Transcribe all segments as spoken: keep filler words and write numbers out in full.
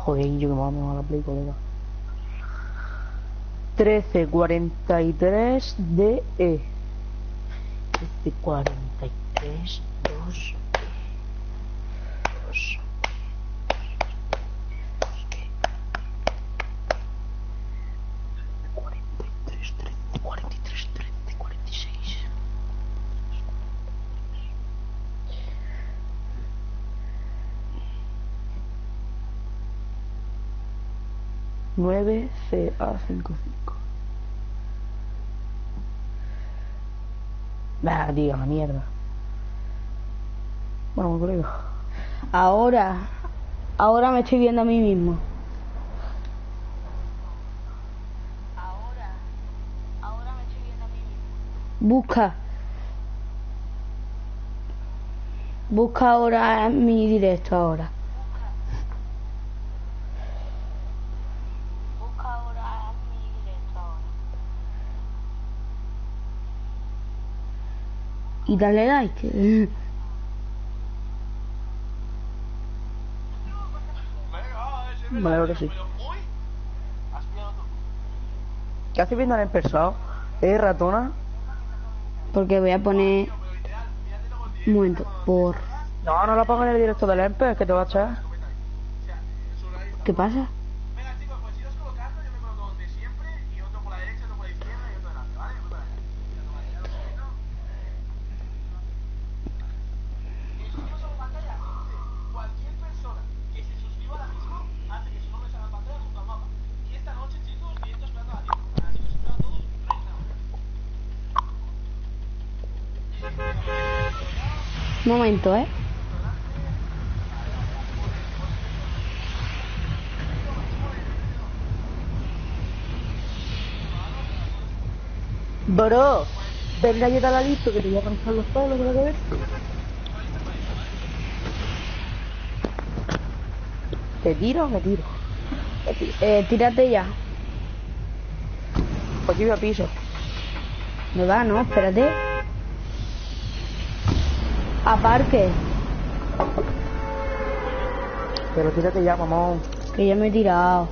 Joder, yo que me voy a la play, colega. trece cuarenta y tres D E. trece cuarenta y tres dos dos. cuarenta y tres trece cuarenta y tres trece cuarenta y seis. nueve C A cincuenta y cinco. Bah, tío, la mierda. Bueno, colega. Ahora, ahora me estoy viendo a mí mismo. Ahora, ahora me estoy viendo a mí mismo. Busca. Busca ahora mi directo ahora. Busca ahora mi directo ahora. Y dale like. Vale, ahora sí. ¿Qué haces viendo en el pesado? ¿Eh, ratona? Porque voy a poner... Un momento, por... No, no lo pongo en el directo del Empe, es que te va a echar. ¿Qué pasa? Venga chicos, pues iros colocando, yo me coloco donde siempre, y otro por la derecha, otro por la izquierda y otro delante, ¿vale? Voy para allá. Ya lo subimos. Y subimos a la pantalla, cualquier persona que se suscriba ahora mismo hace que su nombre salga en pantalla junto al mapa. Y esta noche, chicos, directo esperando a la tiempo. Para que se suscriban todos, right now. Un momento, ¿eh? Bro, venga y la listo que te voy a arrancar los pelos de la cabeza. ¿Te tiro o me tiro? Eh, tírate ya. Pues yo voy a piso. No da, no, espérate. A parque. Pero tírate ya, mamón. Que ya me he tirado.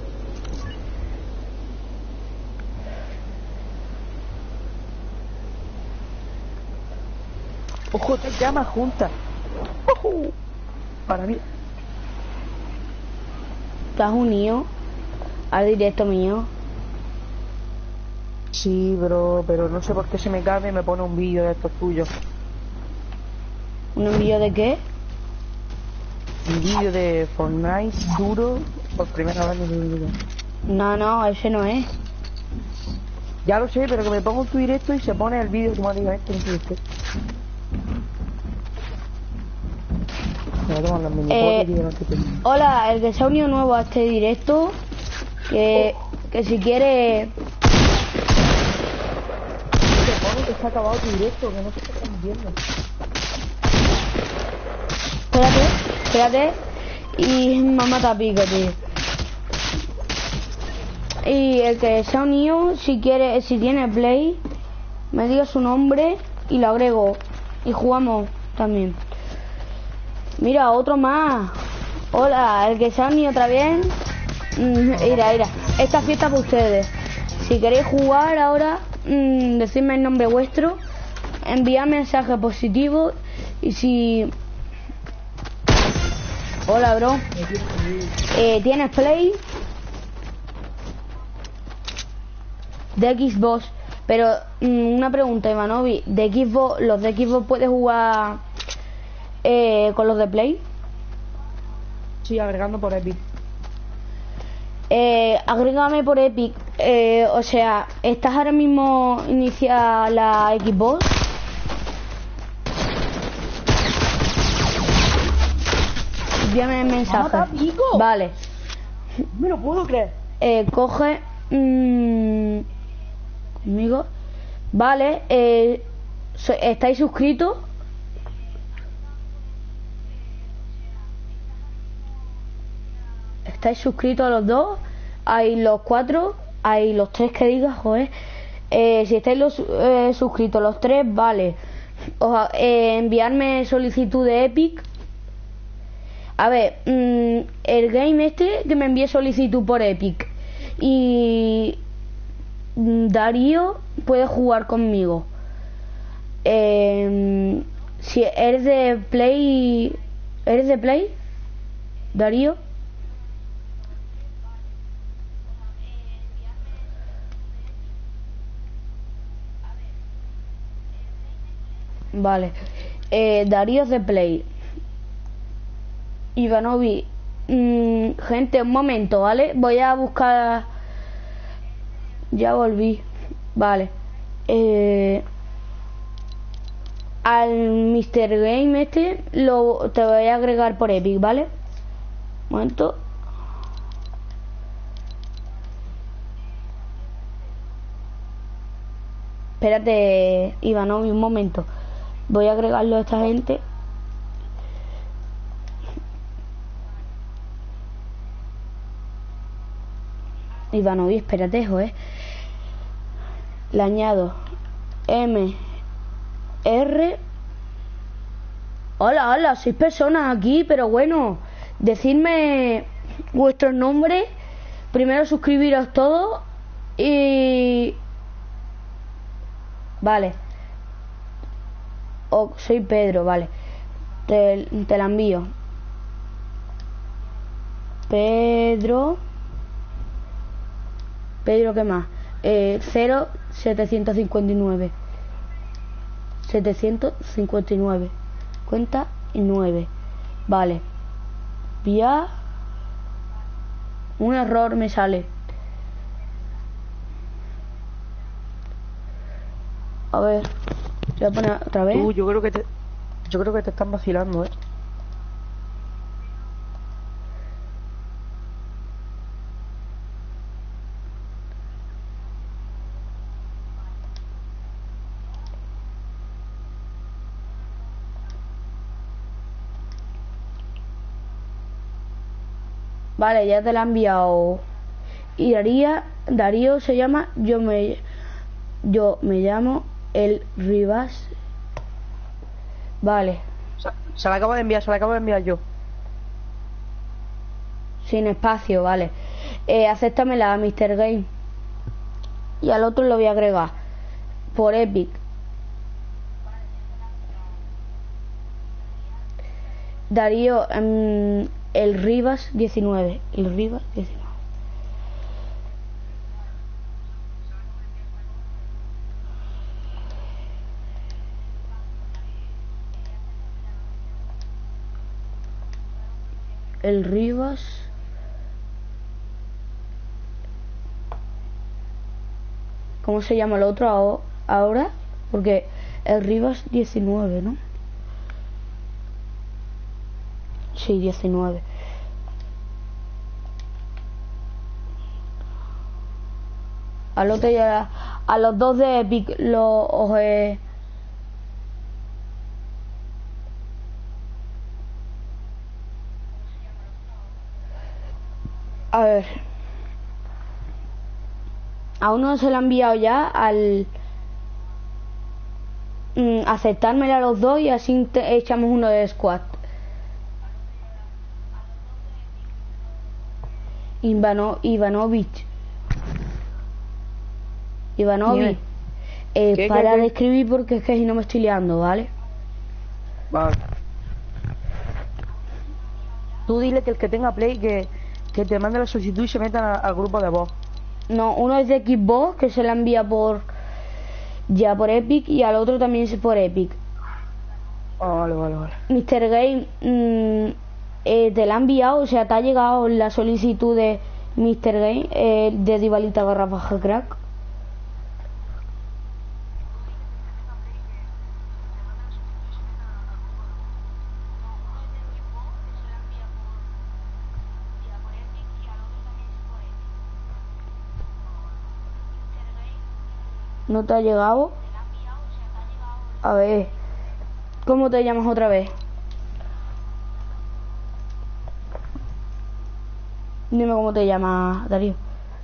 Ojo, te llamas juntas. Ojo. Para mí. ¿Te has unido al directo mío? Sí, bro, pero no sé por qué se me cambia y me pone un vídeo de estos tuyos. ¿Un envío de qué? Un vídeo de Fortnite duro por primera vez en mi vida. No, no, ese no es. Ya lo sé, pero que me pongo en tu directo y se pone el vídeo automáticamente en tu directo. Me voy a tomar las mini Eh, fotos y delante de ti. Hola, el que se ha unido nuevo a este directo, que, que si quiere... Se pone que se ha acabado tu directo, que no se está transmitiendo. Espérate, espérate. Y me mata pico, tío. Y el que se ha unido, si quiere, si tiene play, me diga su nombre y lo agrego. Y jugamos también. Mira, otro más. Hola, el que se ha unido otra vez. Mm, mira, mira. Esta fiesta para ustedes. Si queréis jugar ahora, mmm, decidme el nombre vuestro. Enviad mensaje positivo. Y si... Hola, bro. Eh, ¿Tienes play? De Xbox. Pero mmm, una pregunta, Ivanovi. De Xbox, ¿los de Xbox puedes jugar eh, con los de Play? Sí, agregando por Epic. Eh, agrégame por Epic. Eh, o sea, ¿estás ahora mismo inicia la Xbox? Envíame el mensaje. ¡Mata, pico! Vale. Me lo puedo creer. Eh, coge mmm, conmigo. Vale. Eh, so- ¿estáis suscritos? ¿Estáis suscritos a los dos? Hay los cuatro, hay los tres que digas, joder. Eh, si estáis los, eh, suscritos los tres, vale. O, eh, enviarme solicitud de Epic A ver, mmm, el game este que me envié solicitud por Epic. Y Darío puede jugar conmigo. Eh, si eres de Play, ¿eres de Play, Darío? Vale. Eh, Darío es de Play. Ivanovi. Mm, gente, un momento, ¿vale? Voy a buscar. Ya volví. Vale. Eh, al mister Game este lo te voy a agregar por Epic, ¿vale? Un momento. Espérate, Ivanovi, un momento. Voy a agregarlo a esta gente. Ivanovi, espérate, joder. Le añado M R. Hola, hola, seis personas aquí, pero bueno, decidme vuestros nombres. Primero suscribiros todos y... Vale. Oh, soy Pedro, vale. Te, te la envío. Pedro. Pedro, ¿qué más? Eh, cero setecientos cincuenta y nueve. setecientos cincuenta y nueve. Cuenta y nueve. Vale. Vía. Un error me sale. A ver. Voy a poner otra vez. Tú, yo creo que te, yo creo que te están vacilando, eh. Vale, ya te la he enviado. Y Daría, Darío se llama. Yo me Yo me llamo El Rivas. Vale. Se, se la acabo de enviar, se la acabo de enviar yo. Sin espacio, vale. Eh, acéptamela a mister Game. Y al otro lo voy a agregar por Epic. Darío, um, El Rivas diecinueve. El Rivas diecinueve. El Rivas. ¿Cómo se llama el otro ahora? Porque el Rivas diecinueve, ¿no? Sí, diecinueve. Al otro ya, a los dos de Epic los eh, a ver, a uno se lo ha enviado ya al mm, aceptármela a los dos y así te, echamos uno de squad. Ivano, Ivanovich Ivanovi, eh, ¿Qué, para qué, qué? de escribir porque es que si no me estoy liando, ¿vale? Vale. Tú dile que el que tenga Play que, que te mande la solicitud y se metan a- al grupo de voz. No, uno es de Xbox que se la envía por ya por Epic y al otro también es por Epic. Ah, vale, vale, vale. mister Game, mm, eh, te la ha enviado, o sea, te ha llegado la solicitud de mister Game, eh, de Divalita barra baja crack. ¿No te ha llegado? A ver, ¿cómo te llamas otra vez? Dime cómo te llamas, Darío.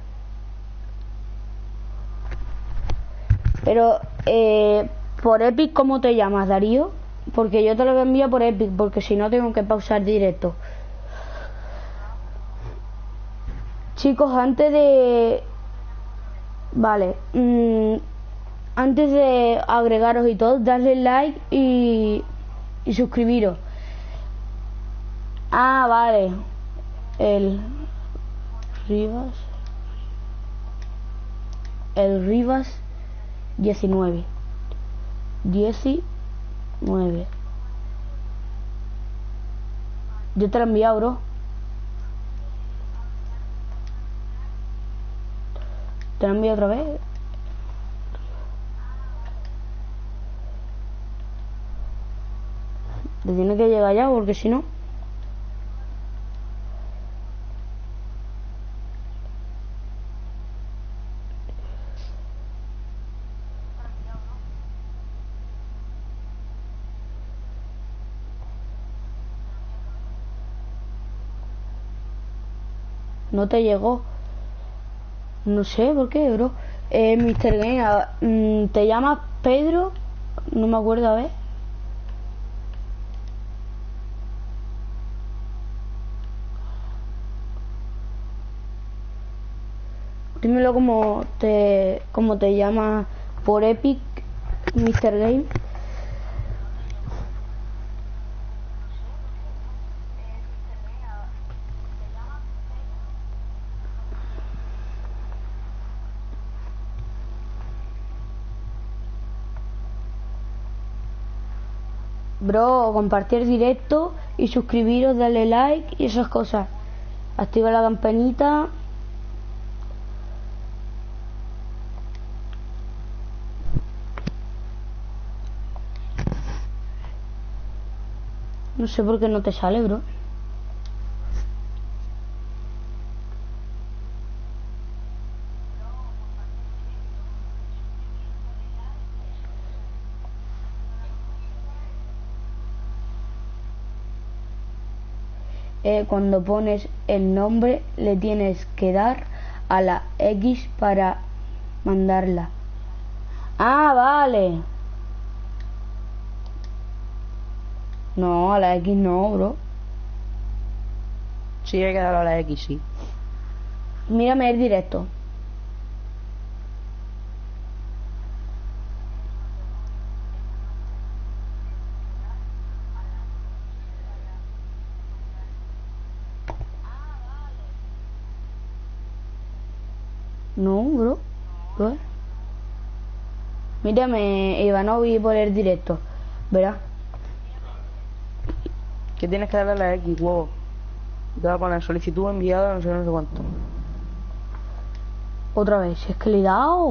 Pero, eh, por Epic, ¿cómo te llamas, Darío? Porque yo te lo voy a enviar por Epic, porque si no tengo que pausar directo. Chicos, antes de... Vale. mmm, Antes de agregaros y todo, darle like y... Y suscribiros. Ah, vale. El... Rivas... El Rivas... diecinueve. diecinueve. Yo te lo he enviado, bro. Te lo he enviado otra vez. Te tiene que llegar ya, porque si no... No te llegó. No sé por qué, bro. Eh, mister Game, a- mm, ¿te llamas Pedro? No me acuerdo, a ver. Dímelo como te, como te llamas por Epic, mister Game. Bro, compartir directo y suscribiros, darle like y esas cosas. Activa la campanita. No sé por qué no te sale, bro. Eh, cuando pones el nombre le tienes que dar a la X para mandarla. Ah, vale. No, a la X no, bro. Sí, hay que darle a la X, sí. Mírame el directo. No, bro. ¿Qué? Mírame, Ivanovi, por el directo. Verás. Que tienes que darle a la X, huevo. Te va a poner solicitud enviada, no sé, no sé cuánto. Otra vez, si es que le he dado.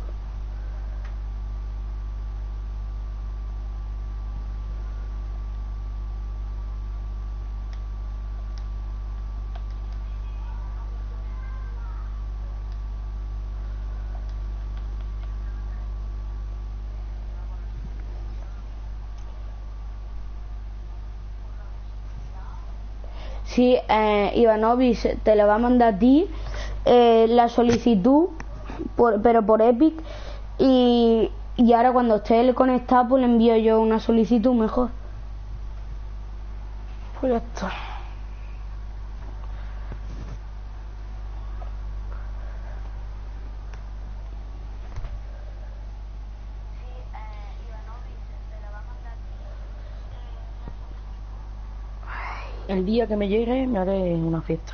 Sí, eh, Ivanovic te la va a mandar a ti eh, la solicitud, por, pero por Epic. Y, y ahora cuando esté él conectado, pues le envío yo una solicitud mejor. Pues ya está. El día que me llegue me haré una fiesta.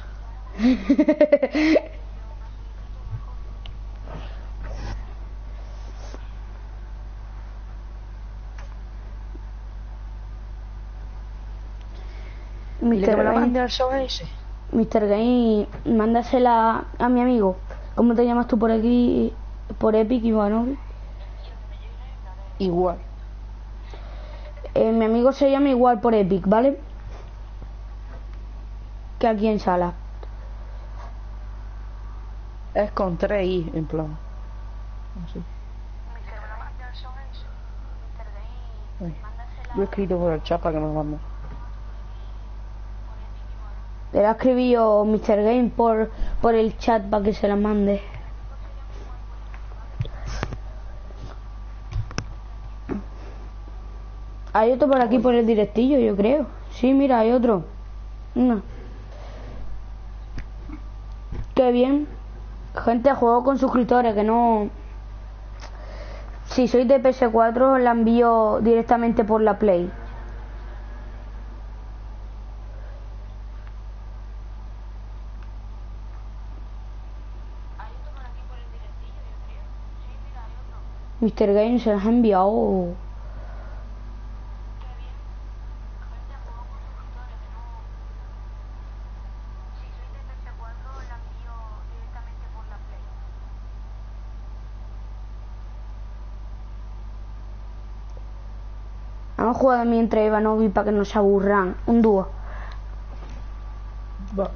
Dile que me la mande al show ese. mister Game, mándasela a mi amigo. ¿Cómo te llamas tú por aquí? Por Epic, Ivanovic. Igual. Eh, mi amigo se llama igual por Epic, ¿vale? Que aquí en sala. Es con tres i, en plan. Así. Ay, lo he escrito por el chat para que me lo mande. Le la escribí yo mister Game por, por el chat para que se la mande. Hay otro por aquí por el directillo, yo creo. Sí, mira, hay otro. Una. Qué bien. Gente, juego con suscriptores, que no... Si sois de P S cuatro, os la envío directamente por la Play. mister Game se las ha enviado. Vamos a jugar mientras Ivanovi para que no se aburran. Un dúo. Va.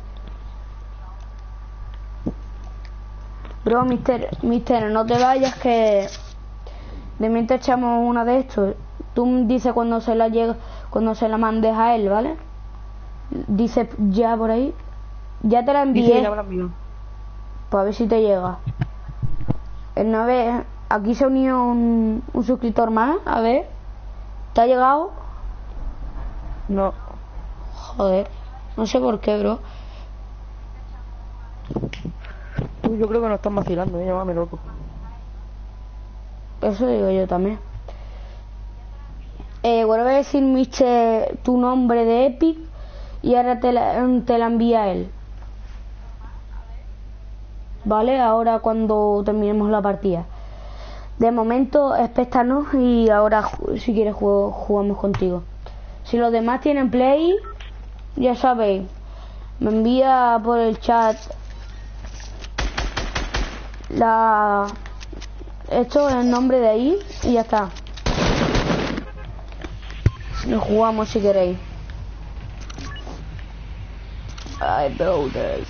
Bro, mister, mister, no te vayas, que de mientras echamos una de estos. Tú dices cuando se la llega, cuando se la mandes a él, ¿vale? Dice ya por ahí. Ya te la envié. Dice que ya me la envió. Pues a ver si te llega. El nueve, aquí se unió un, un suscriptor más. A ver. ¿Te ha llegado? No. Joder. No sé por qué, bro. Tú, yo creo que no están vacilando, eh, llámame loco. Eso digo yo también. Eh, vuelve a decir, mister, tu nombre de Epic y ahora te la, te la envía él. Vale, ahora cuando terminemos la partida. De momento, espéctanos y ahora, si quieres, juego, jugamos contigo. Si los demás tienen play, ya sabéis, me envía por el chat la... esto es el nombre de ahí y ya está. Nos jugamos si queréis. Ay, brothers.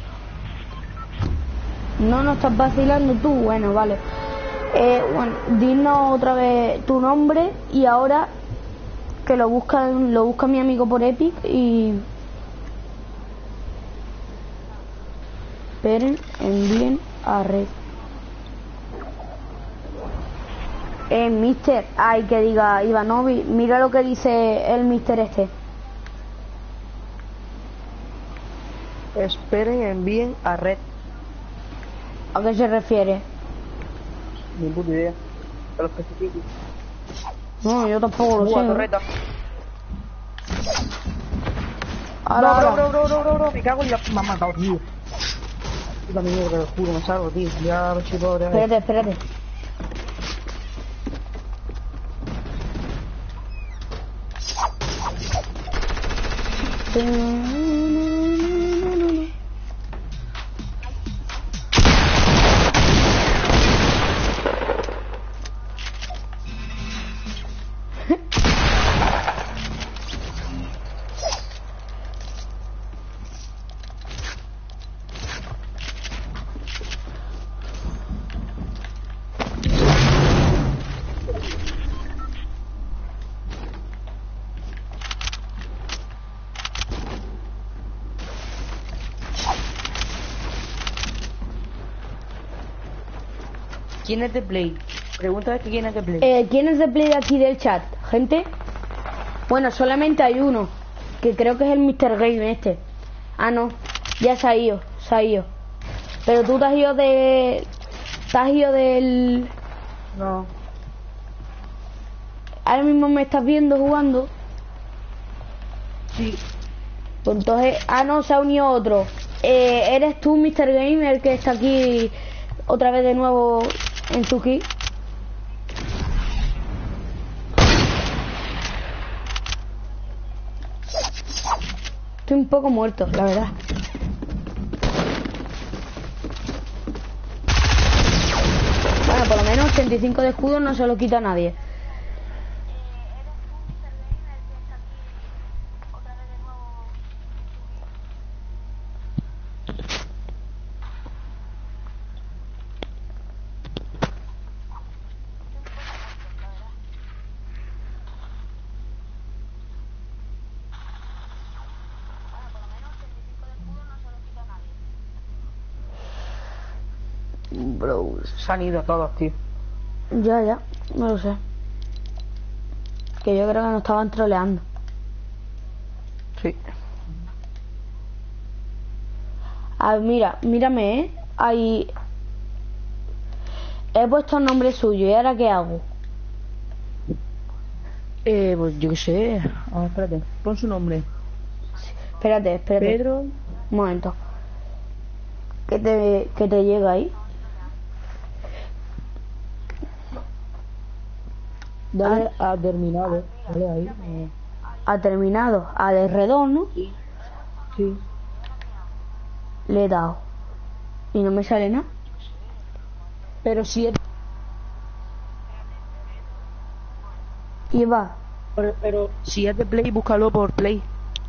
No nos estás vacilando tú, bueno, vale. Eh, bueno, dinos otra vez tu nombre y ahora que lo busca, lo busca mi amigo por Epic y... Esperen, envíen a red. Eh, mister, ay, que diga Ivanovi, mira lo que dice el mister este. Esperen, envíen a red. ¿A qué se refiere? Ni puta idea. A los que se quieren. No, yo tampoco lo Uh, a sé. torreta. Ahora, No, bro, ahora. bro, bro, bro, bro, bro, me cago en la... Me han matado, tío. Puta mierda, lo juro, me salgo, tío. Ya a ver si puedo... Espérate, espérate. ¿Quién es de Play? Pregunta que quién es de Play. Eh, ¿Quién es de play de aquí del chat? ¿Gente? Bueno, solamente hay uno, que creo que es el mister Game este. Ah, no, ya se ha ido, se ha ido. Pero tú te has ido de... Te has ido del... No. Ahora mismo me estás viendo jugando. Sí. Pues entonces... Ah, no, se ha unido otro. Eh, ¿Eres tú, mister Game, el que está aquí otra vez de nuevo en tu kit? Estoy un poco muerto, la verdad. Bueno, por lo menos ochenta y cinco de escudo no se lo quita a nadie. Bros. Se han ido todos, tío. Ya, ya, no lo sé. Que yo creo que nos estaban troleando. Sí. Ah, mira, mírame, ¿eh? Ahí... He puesto el nombre suyo, ¿y ahora qué hago? Eh, pues yo qué sé. Ah, espérate. Pon su nombre. Espérate, espérate. Pedro. Un momento. ¿Qué te, qué te llega ahí? Dale a terminado. Dale ahí. eh. Ha terminado. Al alrededor, ¿no? Sí. Le he dado. Y no me sale nada. Pero si es... Y va. Pero, pero si es de Play, búscalo por Play.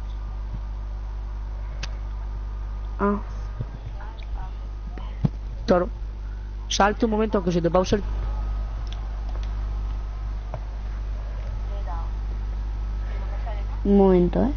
Ah. Claro. Salte un momento que se te pausa el... Un momento, ¿eh?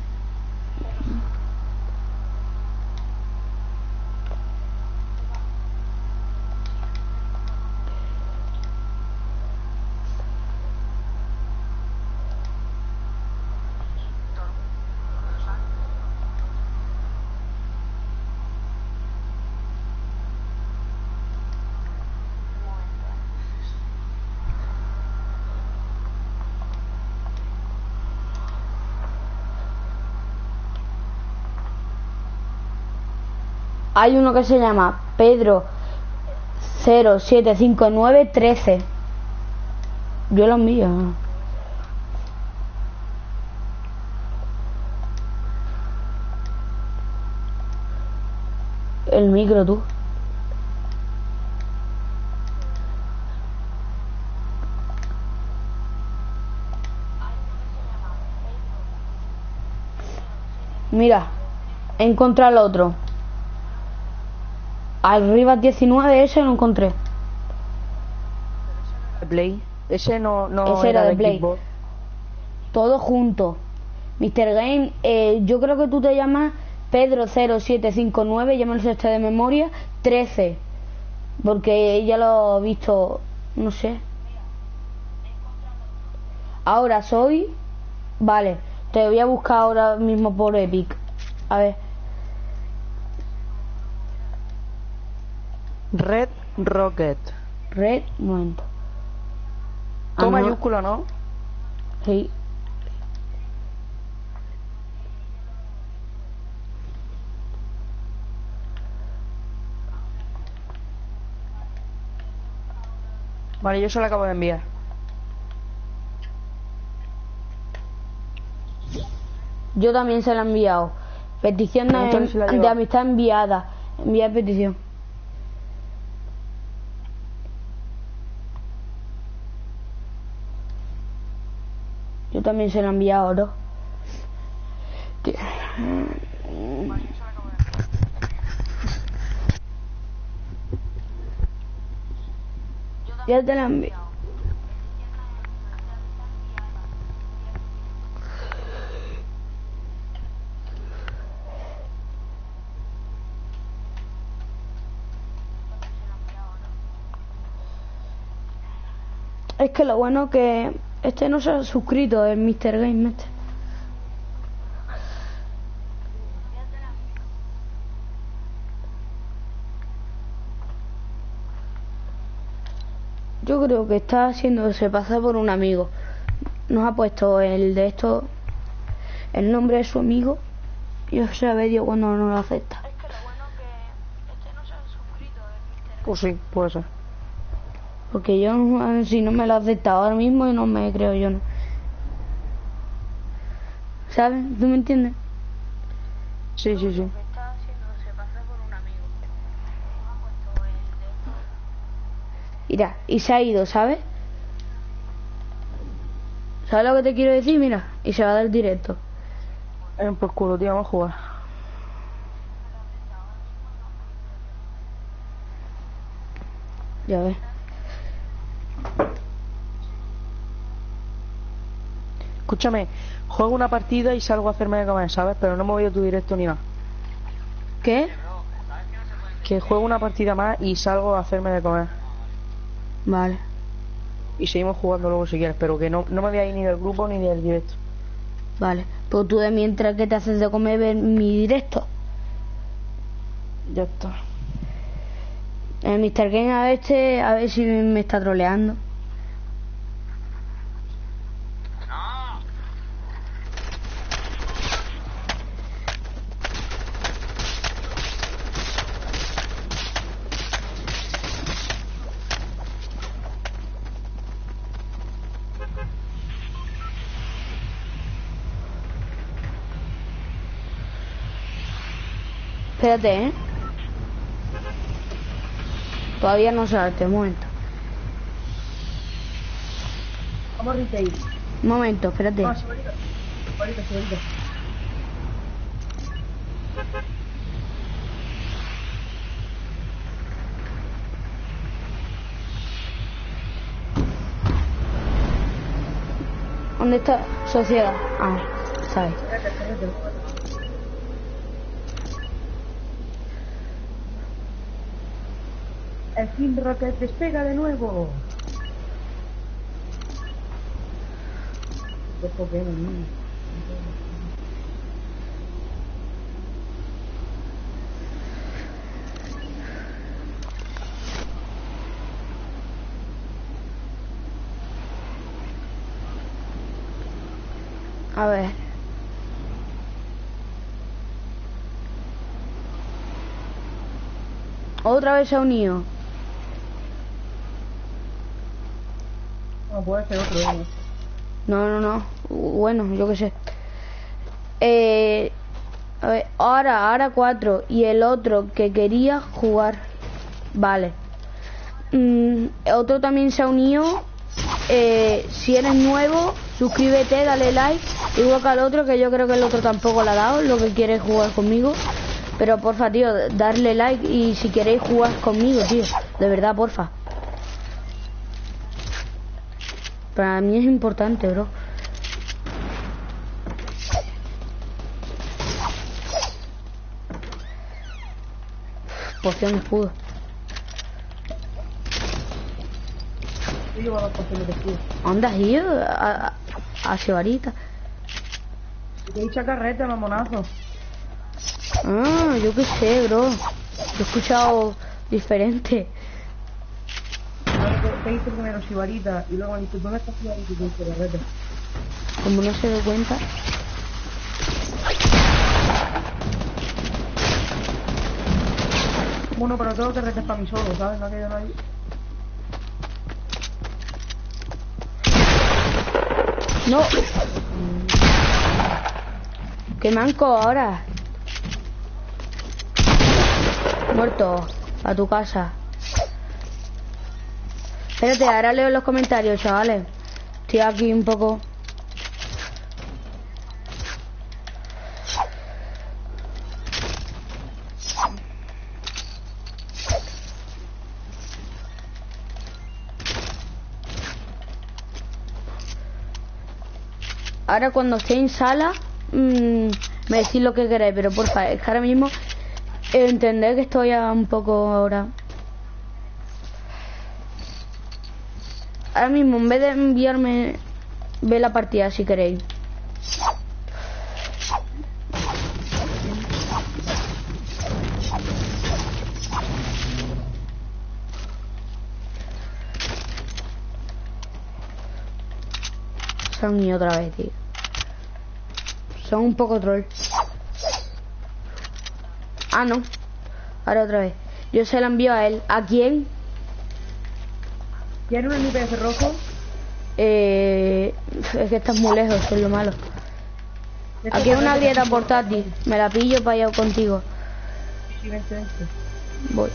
Hay uno que se llama Pedro cero siete cinco nueve trece. Yo lo envío. El micro, tú. Mira, he encontrado el otro. Arriba diecinueve, ese lo encontré. Play. Ese no, no Ese era de de Play. Xbox. Todo junto. mister Game, eh, yo creo que tú te llamas Pedro cero siete cinco nueve, ya me lo sé este de memoria, trece. Porque ya lo he visto, no sé. Ahora soy... Vale, te voy a buscar ahora mismo por Epic. A ver. Red Rocket. Red, un momento. Todo Ah, no. mayúscula, ¿no? Sí. Vale, yo se lo acabo de enviar. Yo también se la he enviado. Petición de, Entonces se la de llevo. amistad enviada. Enviar petición. Yo también se la he enviado, ¿no? Que- Ya te la envié. Es que lo bueno que este no se ha suscrito, el mister Game este. Yo creo que está haciéndose pasar por un amigo. Nos ha puesto el de esto, el nombre de su amigo, y os sabe Dios cuando no lo acepta. Es que lo bueno que este no se ha suscrito, el mister Game. Pues sí, puede ser. Porque yo, si no me lo acepta ahora mismo, y no me creo yo, no. ¿Sabes? ¿Tú me entiendes? Sí, sí, sí. Mira, y se ha ido, ¿sabes? ¿Sabes lo que te quiero decir? Mira, y se va del directo. Eh, pues culo, tío, vamos a jugar. Ya ves. Escúchame, juego una partida y salgo a hacerme de comer, ¿sabes? Pero no me voy a tu directo ni nada. ¿Qué? Que juego una partida más y salgo a hacerme de comer. Vale. Y seguimos jugando luego si quieres, pero que no, no me voy a ir ni del grupo ni del directo. Vale. Pues tú de mientras que te haces de comer ver mi directo. Ya está. El mister Game a este, a ver si me está troleando. Espérate, ¿eh? Todavía no salte, un momento. Vamos a retail. Un momento, espérate. No, Sibarita. Sibarita, Sibarita. ¿Dónde está? Sociedad. Ah, sabes. Espérate, espérate. El Team Rocket despega de nuevo. Qué Pokémon, niño. A ver. Otra vez se ha unido. No puede ser otro, ¿eh? No, no, no. Bueno, yo qué sé. Eh, a ver, ahora, ahora cuatro. Y el otro que quería jugar. Vale. Mm, otro también se ha unido. Eh, si eres nuevo, suscríbete, dale like. Igual que al otro, que yo creo que el otro tampoco le ha dado, lo que quiere jugar conmigo. Pero porfa, tío, darle like y si queréis jugar conmigo, tío. De verdad, porfa. Para mí es importante, bro. Poción de escudo. Yo llevo dos pociones de escudo. ¿Dónde has ido? A, a, a Sibarita. Te he dicho carrete, mamonazo. Ah, yo qué sé, bro. Yo he escuchado diferente. Ahora te, te hice primero Sibarita y luego me dice, ¿dónde está Sibarita? Y te dice carrete. Como no se da cuenta. Bueno, pero tengo que retes para mí solo, ¿sabes? No ha quedado nadie. No. Qué manco ahora. Muerto. A tu casa. Espérate, ahora leo los comentarios, chavales. Estoy aquí un poco. Ahora cuando esté en sala, mmm, me decís lo que queréis, pero porfa, es que ahora mismo eh, entended que estoy a un poco ahora. Ahora mismo, en vez de enviarme, ve la partida si queréis. Se han unido otra vez, tío. Son un poco troll. Ah, no. Ahora otra vez. Yo se la envío a él. ¿A quién? ¿Quieres un M P S rojo? Eh, es que estás muy lejos, eso es lo malo. Aquí hay una grieta portátil. Me la pillo para allá contigo. Sí, vente, vente. Voy.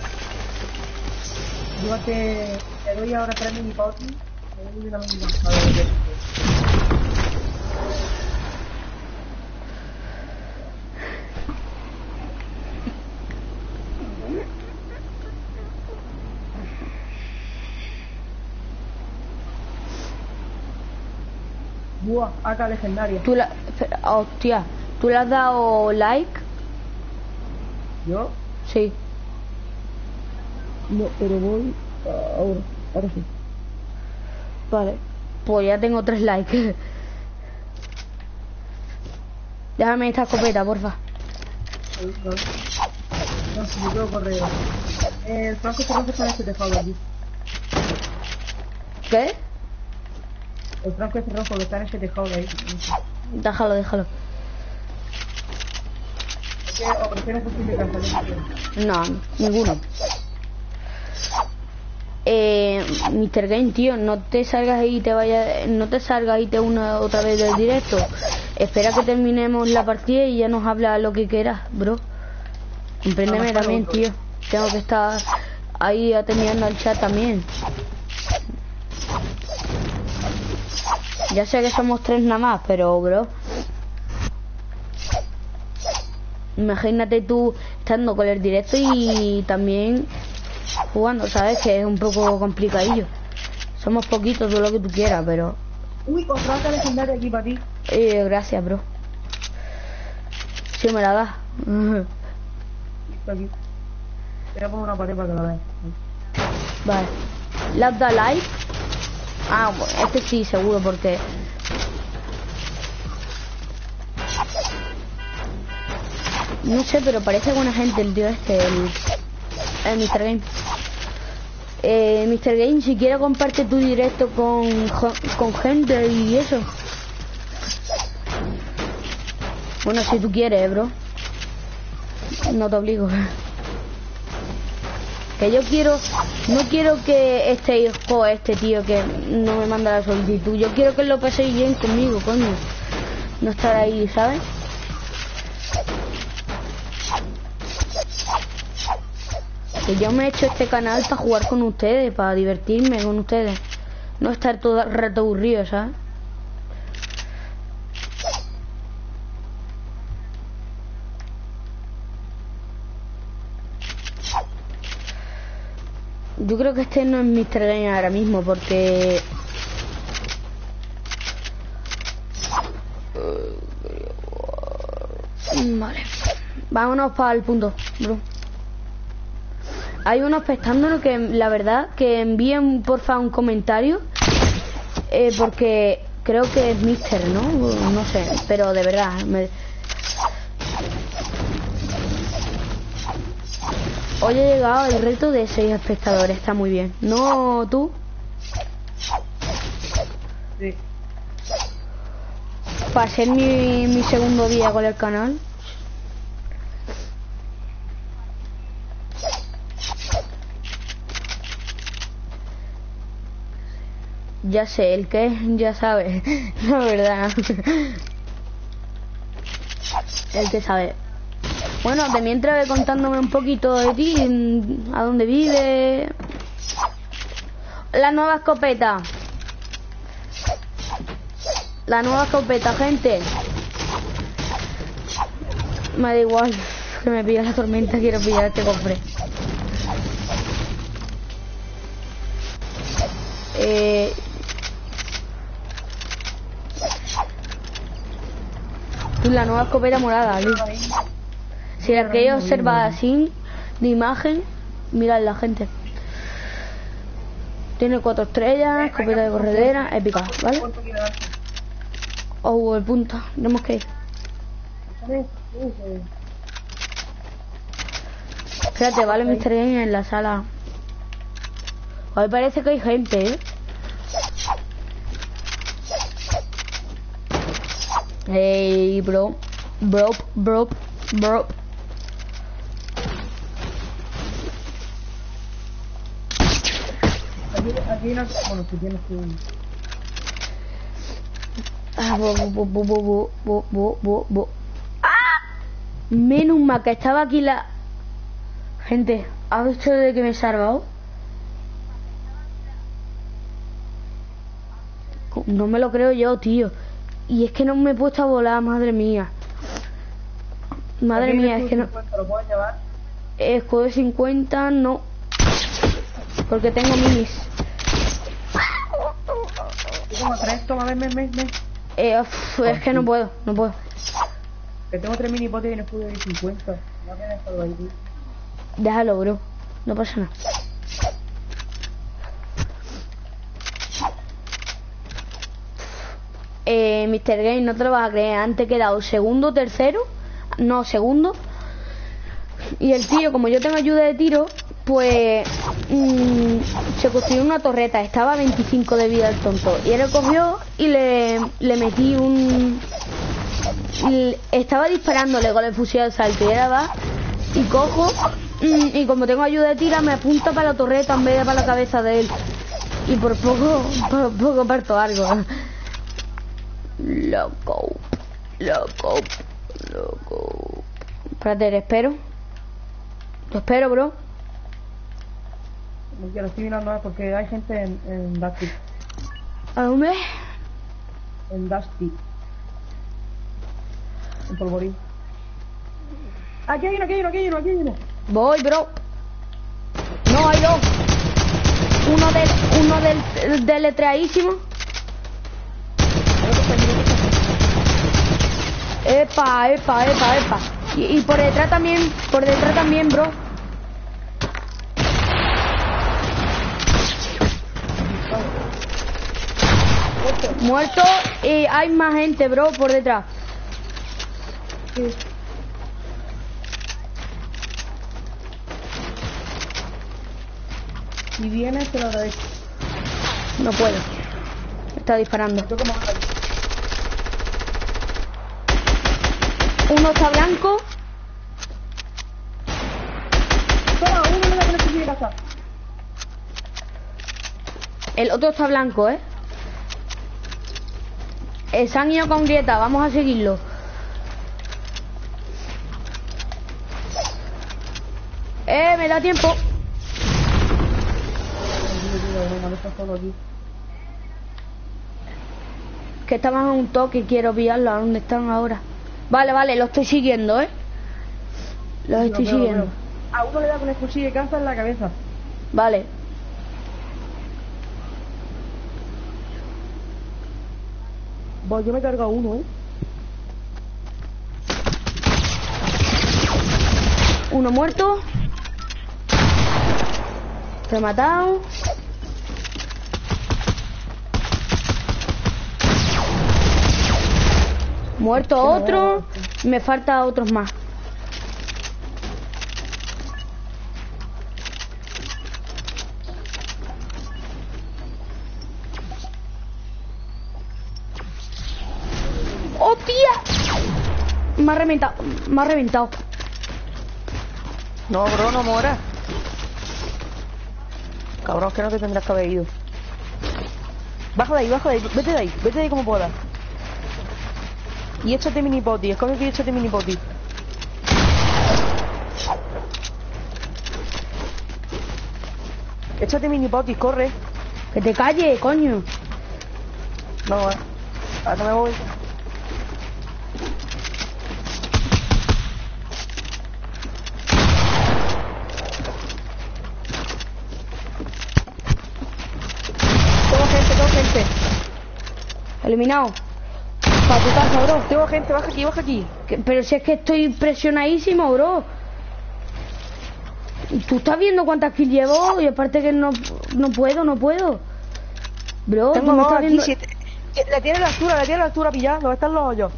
Yo te, te doy ahora tres mini pautas. Te doy una mini pauta. Buah, acá legendaria. Tú la... espera, hostia. ¿Tú le has dado like? ¿Yo? Sí. No, pero voy uh, ahora, ahora sí. Vale. Pues ya tengo tres likes. Déjame esta escopeta, porfa. Ahí, vale. No, si yo tengo correo. Eh, el Franco se rompe con este tejado aquí. ¿Qué? El Franco es rojo que está en ese tejado de ahí. Déjalo, déjalo. Es que, o prefieres fusil de casa, No, ninguno. Eh, mister Game, tío, no te salgas y te vayas, no te salgas y te una otra vez del directo. Espera que terminemos la partida y ya nos habla lo que quieras, bro. Compréndeme también, tío. Tengo que estar ahí atendiendo al chat también. Ya sé que somos tres nada más, pero, bro, imagínate tú estando con el directo y también jugando, ¿sabes? Que es un poco complicadillo. Somos poquitos, todo lo que tú quieras, pero... Uy, contrata legendaria aquí para ti. Eh, gracias, bro. Si me la das. Está aquí. Te voy a poner una pared para que la veas. Vale. ¿Le has dado like? Ah, bueno, este sí, seguro, porque... No sé, pero parece buena gente el tío este, el, el mister Game. Eh, mister Game, si quieres comparte tu directo con, con gente y eso. Bueno, si tú quieres, bro. No te obligo. Que yo quiero, no quiero que este hijo, este tío que no me manda la solicitud, yo quiero que lo paséis bien conmigo, coño. No estar ahí, ¿sabes? Que yo me he hecho este canal para jugar con ustedes, para divertirme con ustedes. No estar todo el rato aburrido, ¿sabes? Yo creo que este no es mister Game ahora mismo, porque... Vale. Vámonos para el punto, bro. Hay unos espectándolo que, la verdad, que envíen porfa un comentario. Eh, porque creo que es mister, ¿no? No sé, pero de verdad, me... Hoy he llegado al reto de seis espectadores, está muy bien. ¿No tú? Sí. Para ser mi, mi segundo día con el canal. Ya sé, el que ya sabe, la verdad. El que sabe. Bueno, de mientras ve contándome un poquito de ti, a dónde vive. La nueva escopeta. La nueva escopeta, gente. Me da igual que me pilla la tormenta, quiero pillar este cofre. Eh... La nueva escopeta morada, Luis. Si la queréis observar así, de imagen, mirad la gente. Tiene cuatro estrellas, escopeta de corredera, épica, ¿vale? Oh, el punto, tenemos que ir. Espérate, vale, mister Game en la sala. Hoy parece que hay gente, ¿eh? Hey, bro, bro, bro, bro. Aquí, aquí no... Bueno, si tienes que... Ah, bo, bo, bo, bo, bo, bo, bo, bo. ¡Ah! Menos mal que estaba aquí la... Gente, ¿has visto de que me he salvado? No me lo creo yo, tío. Y es que no me he puesto a volar, madre mía. Madre mía, es que no... ¿Lo puedes llevar? Escudo de cincuenta, no. Porque tengo minis. Yo tengo tres, toma, ven, ven, ven, ven. Eh, uf, es que no puedo, no puedo. Que tengo tres mini potes y un escudo de cincuenta. No me dejes ahí, tío. Déjalo, bro. No pasa nada. Eh, mister Game, no te lo vas a creer. Antes he quedado segundo, tercero. No, segundo. Y el tío, como yo tengo ayuda de tiro, pues mmm, se construyó una torreta. Estaba a veinticinco de vida el tonto. Y él lo cogió y le, le metí un... y estaba disparándole con el fusil de asalto. Y era va y cojo mmm, y como tengo ayuda de tiro, me apunta para la torreta en vez de para la cabeza de él. Y por poco, por poco parto algo. Loco, loco, loco. Espérate, te espero. Te espero, bro. Yo lo estoy mirando ahora porque hay gente en, en Dusty. ¿A dónde? En Dusty. En Polvorín. Aquí hay uno, aquí hay uno, aquí hay uno, aquí hay uno. Voy, bro. No, hay dos. Uno del, uno del, deletreadísimo. Epa, epa, epa, epa. Y, y por detrás también, por detrás también, bro. Muerto. Y hay más gente, bro, por detrás. Sí. Si vienes, te lo agradezco. No puedo. Me está disparando. Yo como... Uno está blanco. Toma, uno me da con el fusil de casa. El otro está blanco, ¿eh? Eh, se han ido con grieta. Vamos a seguirlo. Eh, me da tiempo. Que estaban a un toque, quiero pillarlo. ¿A dónde están ahora? Vale, vale, lo estoy siguiendo, ¿eh? Los estoy Lo veo, lo siguiendo. veo. A uno le da con el fusil de caza en la cabeza. Vale. Pues yo me he cargado uno, ¿eh? Uno muerto. Rematado. Muerto otro. Me falta otros más. ¡Hostia! Me ha reventado. Me ha reventado. No, bro, no moras. Cabrón, es que no te tendrás que haber ido. Baja de ahí, baja de ahí, vete de ahí, vete de ahí como puedas. Y échate mini poti, escóndete y échate mini poti. Échate mini poti, corre. Que te calle, coño. No, eh. Ahora que me voy. Tengo gente, tengo gente. Eliminado. Para tu casa, bro. Tengo gente, baja aquí, baja aquí. Que- pero si es que estoy presionadísimo, bro. Tú estás viendo cuántas kills llevo y aparte que no, no puedo, no puedo. Bro, Tengo tú me dos estás aquí, viendo... siete. La tiene a la altura, la tiene a la altura pillada. ¿Dónde están los hoyos?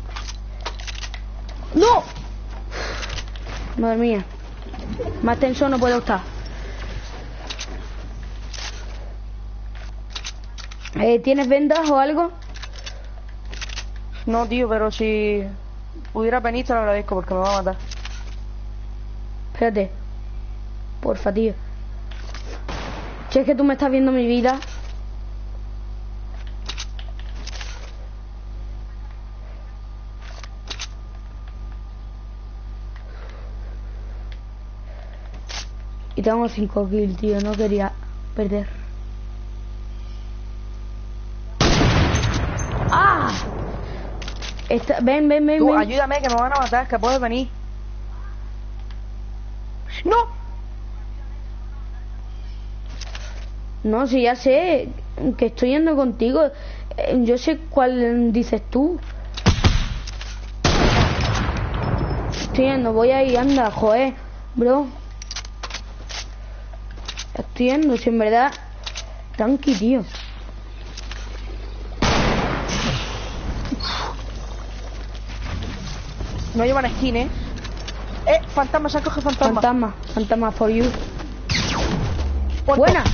¡No! Madre mía. Más tenso no puedo estar. Eh, ¿Tienes vendas o algo? No, tío, pero si pudiera venir te lo agradezco porque me va a matar. Espérate. Porfa, tío. Si es que tú me estás viendo mi vida. Y tengo cinco kills, tío. No quería perder. ¡Ah! Esta- ven, ven, ven, Tú, ven. ayúdame que me van a matar, que puedes venir. ¡No! No, si ya sé que estoy yendo contigo. Eh, Yo sé cuál dices tú. Estoy yendo, voy ahí, anda, joder, bro. Estoy yendo, si en verdad. Tranqui, tío. No llevan skin, ¿eh? Eh, fantasma, se ha cogido fantasma. Fantasma, fantasma for you. Muerto. Buena.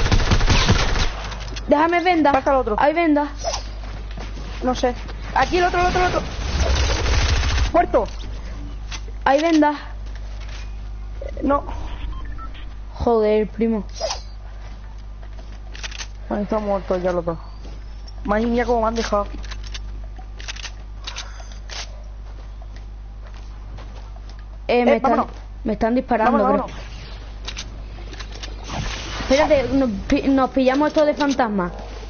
Déjame venda. Falta el otro. Hay venda. No sé. Aquí el otro, el otro, el otro. Muerto. Hay venda. No. Joder, primo. Bueno, está muerto ya los dos. Madre mía, cómo me han dejado. Eh, me, Eh, están, vámonos. me están disparando, Vámonos, bro. vámonos. Espérate, nos, pi- nos pillamos esto de fantasma.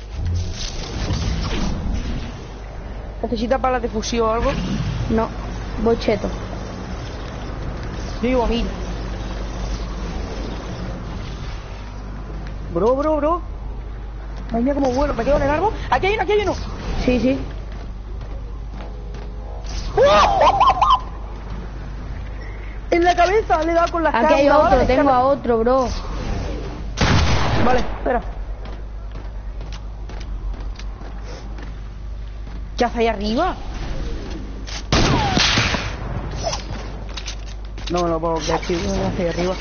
¿Necesitas balas de fusil o algo? No, voy cheto. Yo llevo mil. Bro, bro, bro. Madre mía, como vuelo. Me quedo en el árbol. Aquí hay uno, aquí hay uno. Sí, sí. En la cabeza le he dado con la Aquí cara, hay una bala otro, de tengo escala. a otro, bro. Vale, espera. ¿Qué hace ahí arriba? No me lo puedo creer, tío. ¿Qué hace ahí arriba?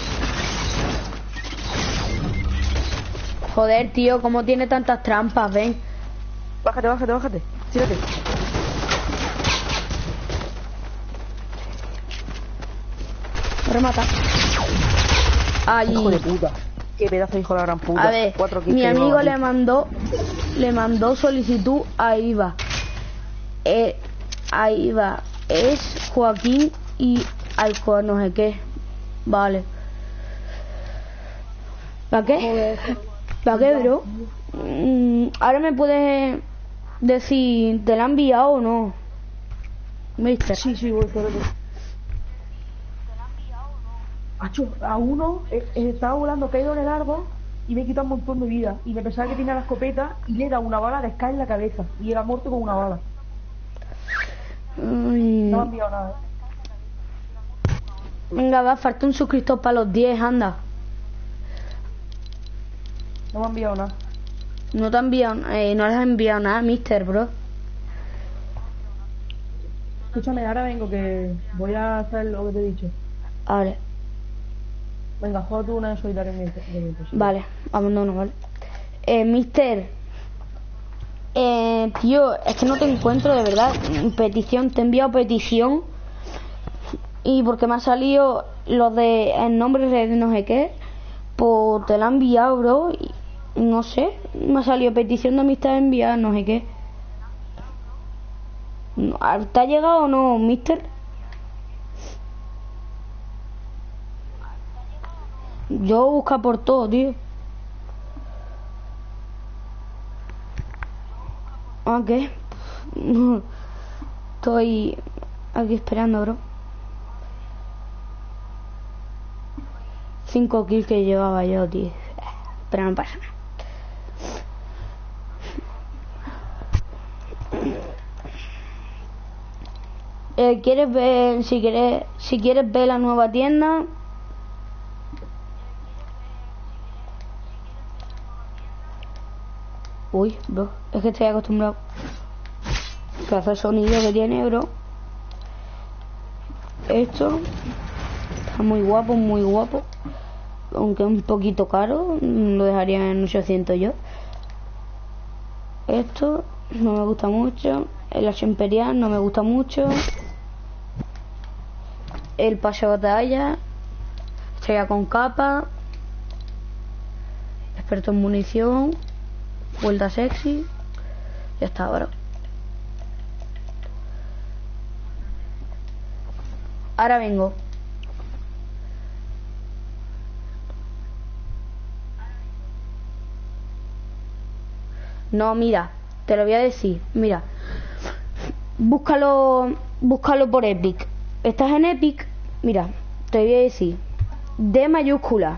Joder, tío, cómo tiene tantas trampas, ven. Bájate, bájate, bájate. Tírate. Remata. Ay, Hijo de puta. Qué pedazo de hijo de la gran puta. a ver, Cuatro kills mi que amigo llevaba, le tío. mandó, le mandó solicitud a Iva. Eh, a Iva es Joaquín y Alcoa, no sé qué. Vale. ¿Para qué? ¿Para qué, bro? Mm, ahora me puedes decir, ¿te la han enviado o no? Mister. Sí, sí, voy, espérate. Acho, a uno eh, eh, estaba volando, caído en el árbol y me he quitado un montón de vida. Y me pensaba que tenía la escopeta y le he dado una bala de Sky en la cabeza. Y era muerto con una bala. Ay. No me ha enviado nada. Venga, va, falta un suscriptor para los diez, anda. No me ha enviado nada. No te han enviado, eh, no les has enviado nada, mister, bro. Escúchame, ahora vengo que voy a hacer lo que te he dicho. Vale, Venga, juega tú una en solitario mientras- de mientras. vale, abandono, vale. Eh, mister. Eh, tío, es que no te encuentro, de verdad. Petición, te he enviado petición. Y porque me ha salido lo de el nombre de no sé qué. Pues te la han enviado, bro. Y no sé, me ha salido petición de amistad enviada, no sé qué. No, ¿te ha llegado o no, mister? Yo busco por todo, tío. ¿Ah, qué? Estoy aquí esperando, bro. Cinco kills que llevaba yo, tío. Pero no pasa nada. Eh, ¿Quieres ver, si quieres, si quieres ver la nueva tienda? Uy, bro, es que estoy acostumbrado. Que hace el sonido que tiene, bro. Esto está muy guapo, muy guapo. Aunque es un poquito caro, lo dejaría en ochocientos yo. Esto no me gusta mucho. El H Imperial no me gusta mucho. El pase de batalla. Estrella con capa. Experto en munición. Vuelta sexy. Ya está, bro. Ahora vengo. No, mira, te lo voy a decir. Mira, búscalo, búscalo por Epic. ¿Estás en Epic? Mira, te voy a decir. D mayúscula.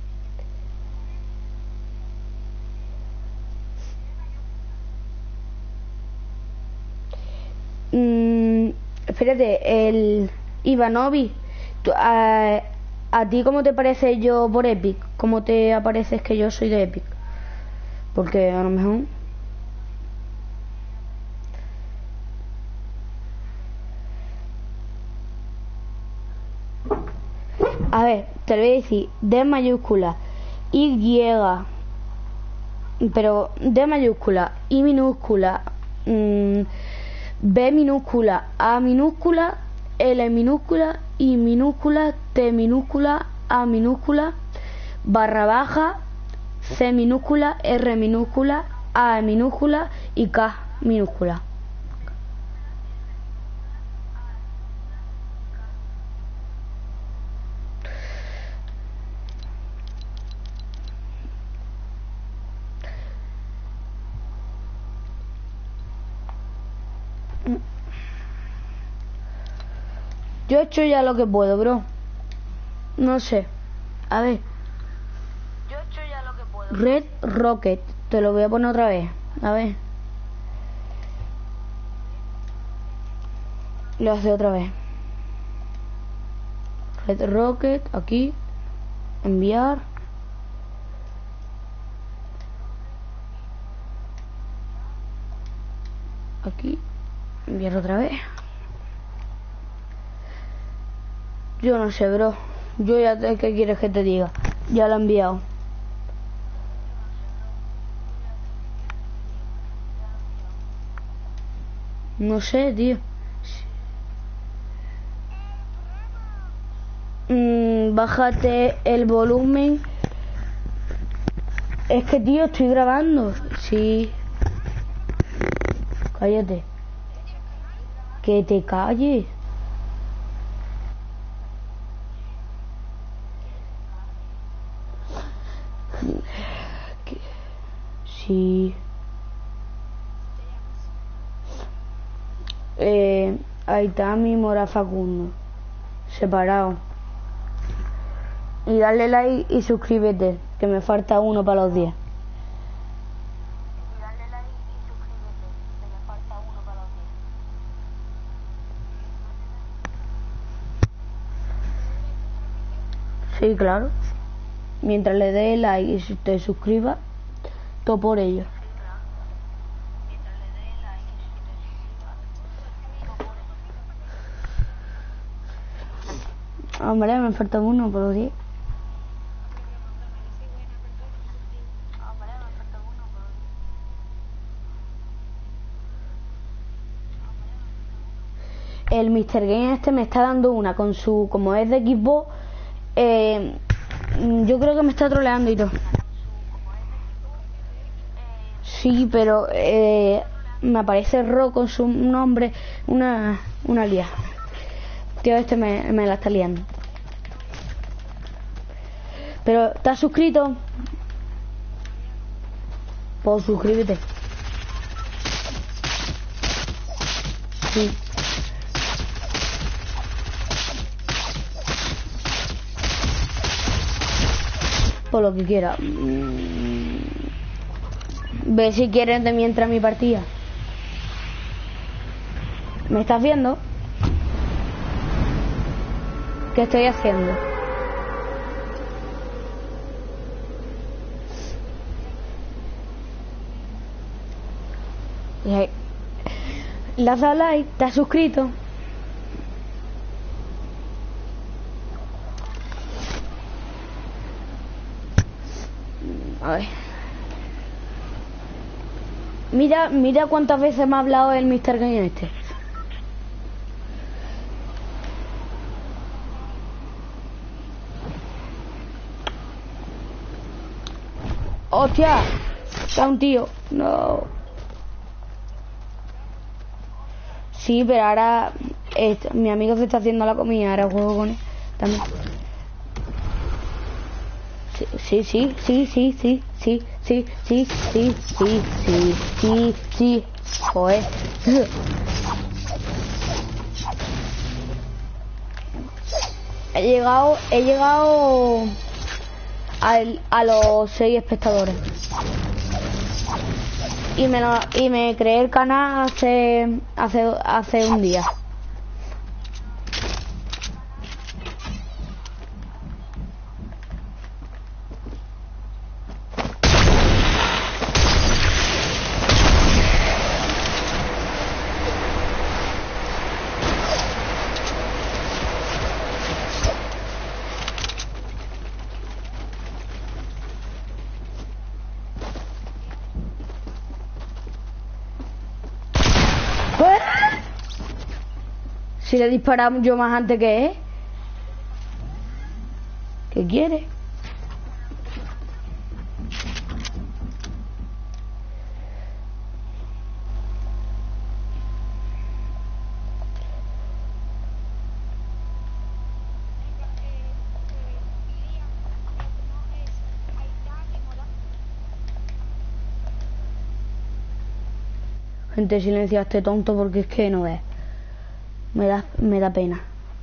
Mm, espérate, el Ivanovi. tú- A, ¿A ti cómo te parece yo por Epic? ¿Cómo te apareces que yo soy de Epic? Porque a lo mejor... te lo voy a decir. D mayúscula, Y, pero D mayúscula, I minúscula, mmm, B minúscula, A minúscula, L minúscula, I minúscula, T minúscula, A minúscula, barra baja, C minúscula, R minúscula, A minúscula y K minúscula. Yo he hecho ya lo que puedo, bro. No sé. A ver. Yo he hecho ya lo que puedo. Red Rocket. Te lo voy a poner otra vez. A ver. Lo hace otra vez. Red Rocket. Aquí. Enviar. Aquí. Enviar otra vez. Yo no sé, bro. Yo ya sé qué quieres que te diga. Ya lo he enviado. No sé, tío. Mm, bájate el volumen. Es que, tío, estoy grabando. Sí. Cállate. Que te calles. Sí. Eh, Aitami Mora Facundo. Separado. Y dale like y suscríbete, que me falta uno para los diez. Y dale like y suscríbete, que me falta uno para los diez. Sí, claro. Mientras le dé like y te suscribas, todo por ello. Hombre, me falta uno por los diez. El mister Game este me está dando una con su... Como es de Xbox, eh, yo creo que me está troleando y todo. Sí, pero eh, me aparece Ro con su nombre. Una, una lía. Tío, este me, me la está liando. Pero, ¿estás suscrito? Pues suscríbete. Sí. Por lo que quiera. Ve si quieres de mientras mi partida. ¿Me estás viendo? ¿Qué estoy haciendo? ¿Le has dado like? ¿Te has suscrito? A ver. Mira, mira cuántas veces me ha hablado el mister Game este. ¡Hostia! Está un tío. No. Sí, pero ahora esto, mi amigo se está haciendo la comida. Ahora juego con él también. Sí, sí, sí, sí, sí, sí, sí, sí, sí, sí, sí, sí, sí, joder. He llegado, he llegado al, a los seis espectadores. Y me, lo, y me creé el canal hace, hace, hace un día. si le he disparado yo más antes que él. ¿Qué quiere? Gente, silencia a este tonto porque es que no ves. Me da, me da pena.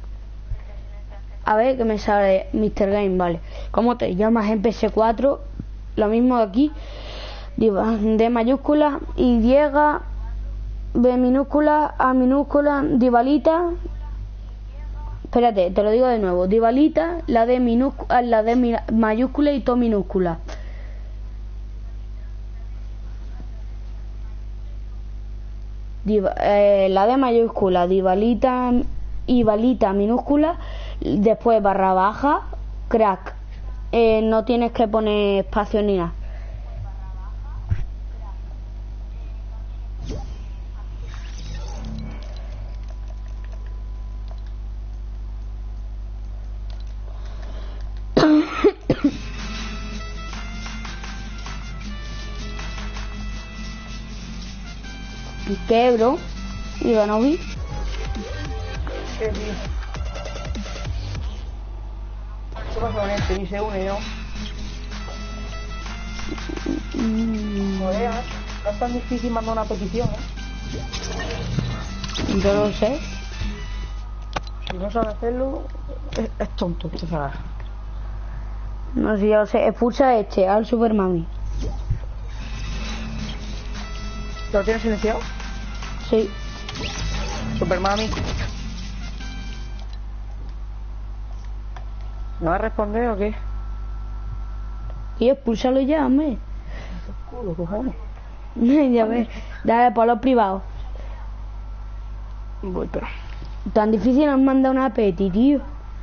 A ver, que me sale mister Game, vale. ¿Cómo te llamas en P S cuatro? Lo mismo de aquí. D mayúscula, Y, B minúscula, A minúscula, Divalita. Espérate, te lo digo de nuevo. Divalita, la D minúscula, la D mayúscula y todo minúscula. Diva, eh, la D mayúscula, divalita y balita minúscula, después barra baja, crack. Eh, no tienes que poner espacio ni nada. ¿Qué, bro? Ivanovic. ¿Qué, tío? ¿Qué pasa con este? Ni se une, ¿no? Joder, ¿eh? No es tan difícil mandar una petición, ¿eh? Yo lo sé. Si no sabe hacerlo, es, es tonto, esto será. No sé, yo lo sé. Expulsa a este, al Super Mami. ¿Lo tienes silenciado? Sí. Super Mami. ¿No va a responder o qué? Y expúlsalo ya, hombre. Culo, cojones. Ya ves. Dale, por los privados. Voy, pero. Tan difícil nos manda una peti, tío.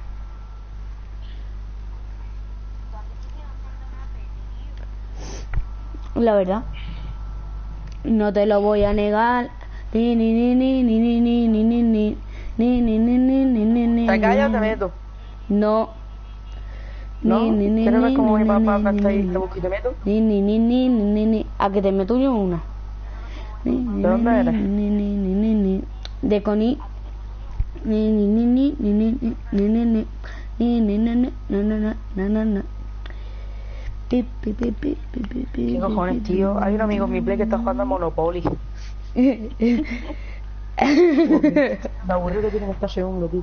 La verdad. No te lo voy a negar. Ni ni ni ni ni ni ni ni ni ni ni ni ni ni ni ni ni. ¿Te callas o te meto? No. ¿No? Ni, ni, ni, ¿Quieres ver ni, cómo ni, mi papá ni, está ahí? ni, ¿Te busco y te meto? Ni ni ni ni ni ni ni. A que te meto yo una. Ni, ni, ¿De dónde ni, eres? Ni ni ni ni ni. De Coni. Ni ni ni ni ni ni ni ni ni ni ni ni ni ni na na na na na na. Pi pi pi pi pi pi pi. ¿Qué cojones, tío? Hay un amigo en mi play que está jugando a Monopoly. Me aburrido que tiene que estar segundo, tío.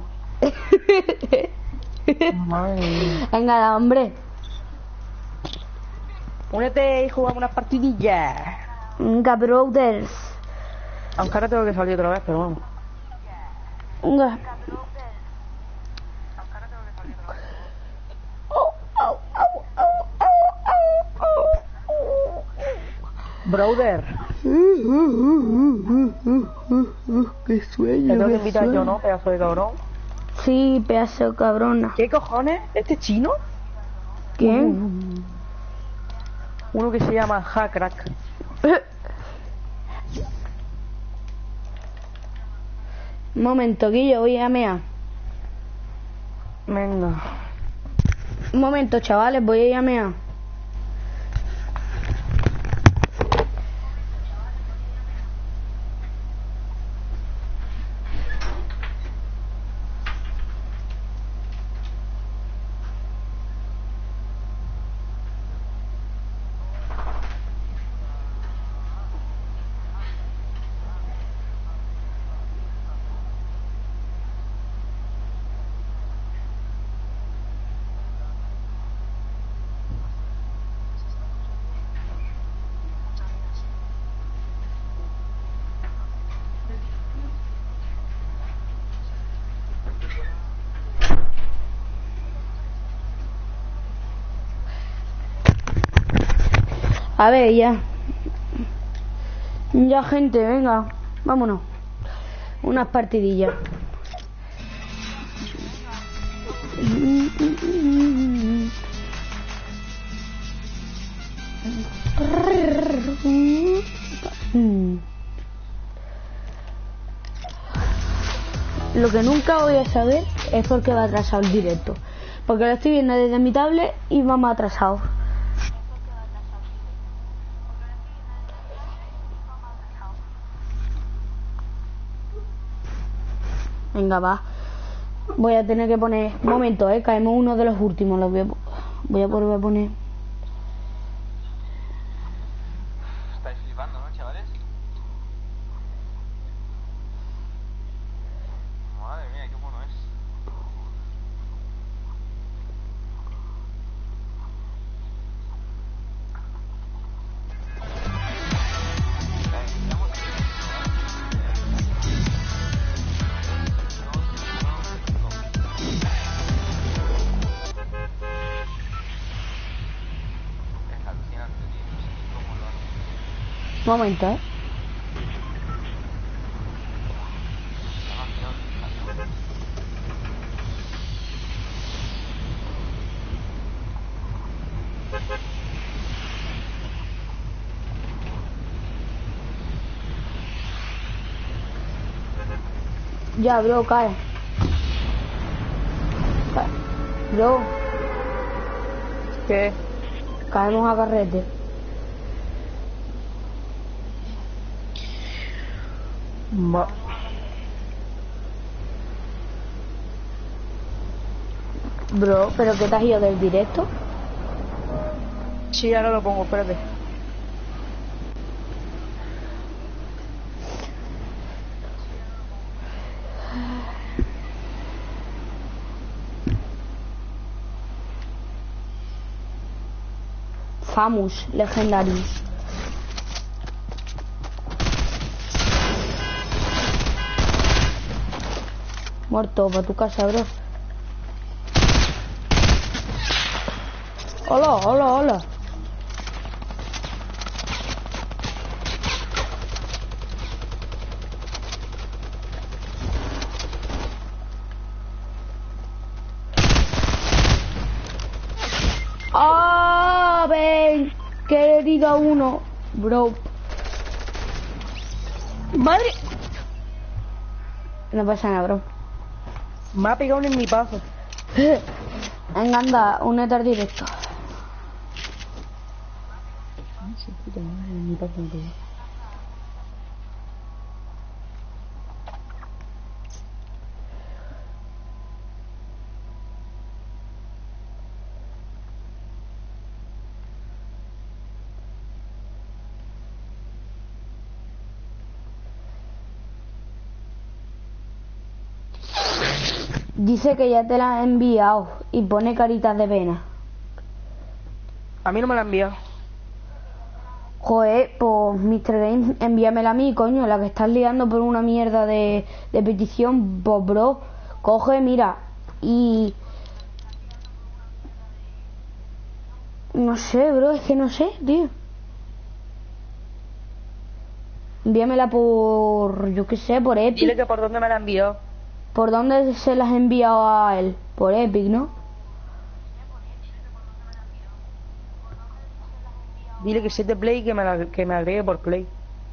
Madre mía. Venga, da, hombre. Únete y jugamos unas partidillas. Venga, brothers. Aunque ahora tengo que salir otra vez, pero vamos. Venga. Brother, Qué sueño. te tengo que qué invitar yo, sueño. ¿no? Pedazo de cabrón. Sí, pedazo de cabrona. ¿Qué cojones? ¿Este es chino? ¿Quién? Uno que se llama Hackrak. Un momento, Guillo, voy a mear. Venga. Un momento, chavales, voy a ir a mear. A ver, ya. Ya, gente, venga. Vámonos. Unas partidillas. lo que nunca voy a saber es por qué va atrasado el directo. Porque lo estoy viendo desde mi tablet y vamos atrasados. Venga, va. Voy a tener que poner... Un momento, eh. Caemos uno de los últimos. Los voy a, voy a volver a poner... Estáis flipando, ¿no, chavales? Madre mía, qué bueno es. Es alucinante, tío. No sé ni cómo lo hacen. Un momento, eh. Ya, bro, cae. Cae. Bro, ¿Qué? caemos a carrete. Ma- Bro, ¿pero qué te has ido del directo? Sí, ahora lo pongo, espérate. Famous, Legendarius. Muerto, para tu casa, bro. Hola, hola, hola. ¡Ah! ¡Ven! Que he herido a uno, bro. ¡Madre! No pasa nada, bro. Me ha pegado uno en mi paso. Venga, anda, únete al directo. Ay, su puta madre, en mi paso me pegó. Dice que ya te la ha enviado y pone caritas de pena. A mí no me la ha enviado. Joder, pues mister Game, envíamela a mí, coño, la que estás liando por una mierda de, de petición, pues bro, coge, mira, y... No sé, bro, es que no sé, tío. Envíamela por, yo qué sé, por Epic. Dile que por dónde me la ha enviado. ¿Por dónde se las has enviado a él? Por Epic, ¿no? Dile que si es de Play que me, la, que me agregue por Play.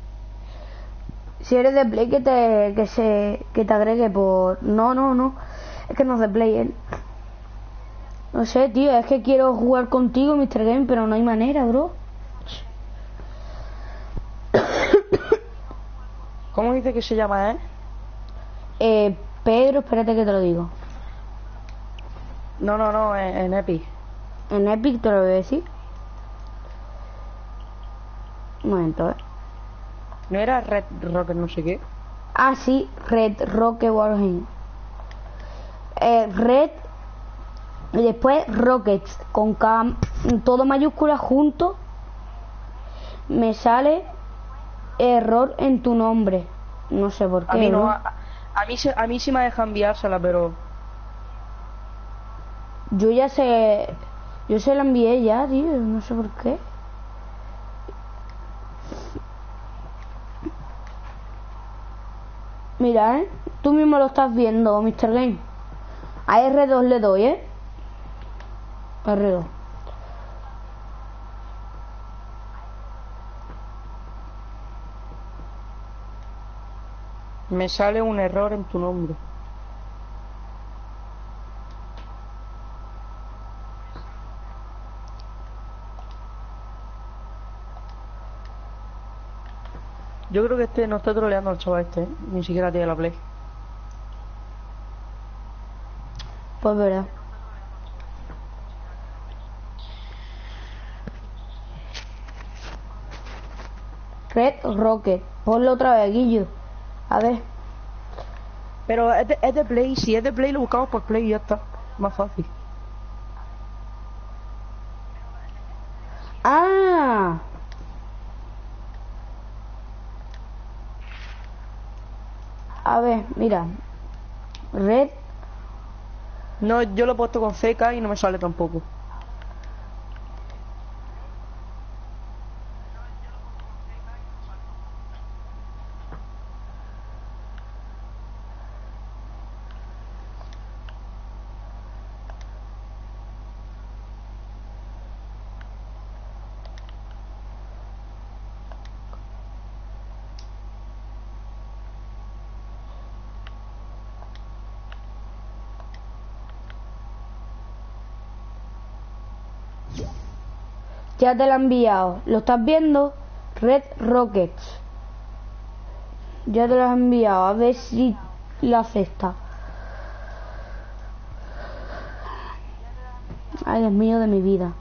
Si eres de Play, que te, que se, que te agregue por... No, no, no. Es que no es de Play, él. No sé, tío, es que quiero jugar contigo, mister Game, pero no hay manera, bro. ¿Cómo dice que se llama, eh? Eh, Pedro, espérate que te lo digo. No, no, no, en, en Epic. En Epic te lo voy a decir. Un momento, eh. ¿No era Red Rocket no sé qué? Ah, sí, Red Rocket Warhead. Eh, Red y después Rockets con K, todo mayúscula junto. Me sale error en tu nombre. No sé por qué. A mí no, bro. a, a mí, se- a mí sí me deja enviársela, pero... Yo ya sé. Yo se la envié ya, tío. No sé por qué. Mira, eh. Tú mismo lo estás viendo, mister Game. A R dos le doy, eh. R dos. Me sale un error en tu nombre. Yo creo que este no está troleando al chaval este, ¿eh? Ni siquiera tiene la play. Pues verdad. Red Rocket. Ponlo otra vez, Guillo. A ver. Pero es de, es de play, si es de play lo buscamos por play y ya está. Más fácil. Ah. A ver, mira. Red. No, yo lo he puesto con C K y no me sale tampoco. Ya te lo he enviado. ¿Lo estás viendo? Red Rockets. Ya te lo he enviado. A ver si lo acepta. Ay, Dios mío de mi vida.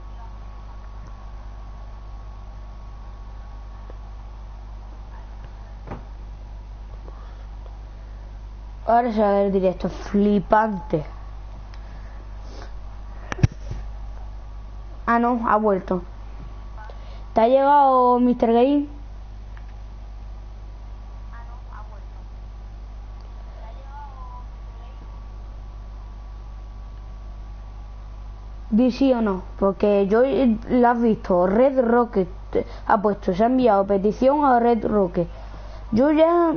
Ahora se va a ver directo. Flipante. Ah, no, ha vuelto. ¿Te ha llegado mister Game? Di sí o no, porque yo la has visto. Red Rocket ha puesto, se ha enviado petición a Red Rocket. Yo ya...